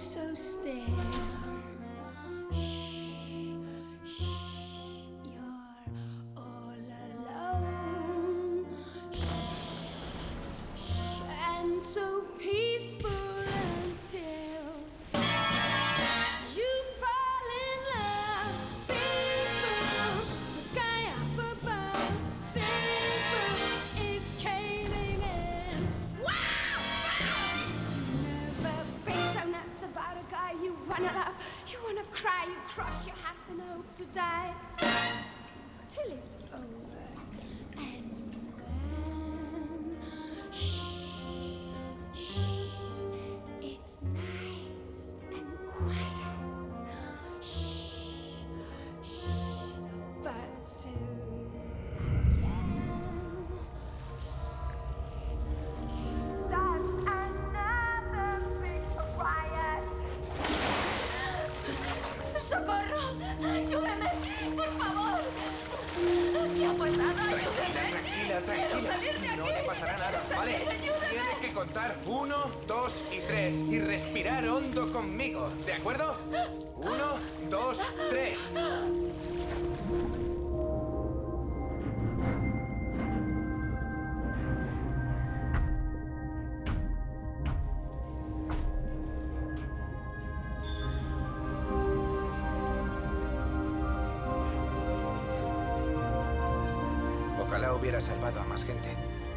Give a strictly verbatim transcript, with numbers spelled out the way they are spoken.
so still. Shh, shh, you're all alone. Shh, shh, and so peaceful until you fall in love. Simple, the sky up above. Simple is caving in. Wow, wow. You never be so nuts about a guy you wanna love. You wanna cry, you cross your heart and hope to die till it's over. And then shh, shh, it's nice and quiet. Shh, shh, but soon again. That's another big riot. ¡Socorro! ¡Ayúdeme! ¡Por favor! ¿Qué ha pasado? ¡Ayúdeme! Tranquila, ¡Quiero tranquila. salir de aquí! No te pasará nada, ¡Quiero ¿vale? salir! ¡Ayúdame! Tienes que contar uno, dos y tres y respirar hondo conmigo, ¿de acuerdo? Uno, dos, tres. Ojalá hubiera salvado a más gente.